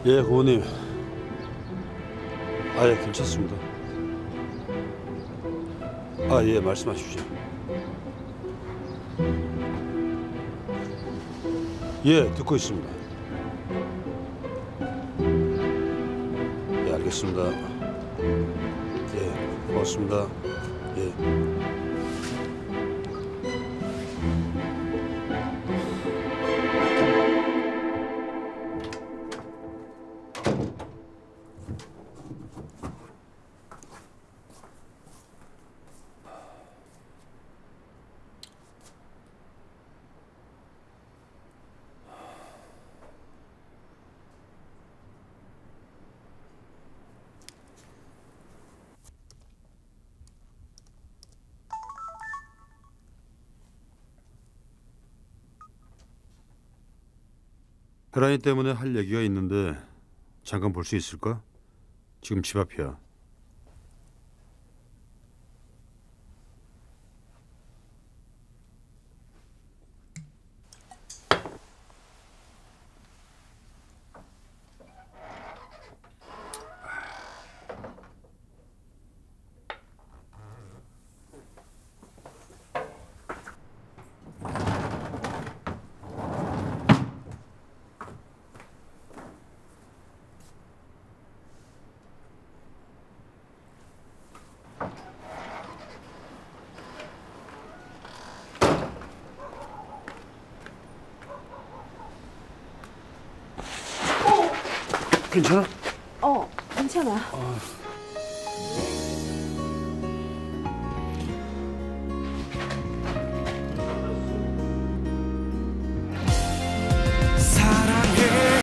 예, 고모님. 예, 괜찮습니다. 예, 말씀하십시오. 예, 듣고 있습니다. 예, 알겠습니다. 예, 고맙습니다. 예. 혜란이 때문에 할 얘기가 있는데 잠깐 볼 수 있을까? 지금 집 앞이야. 괜찮아? 괜찮아.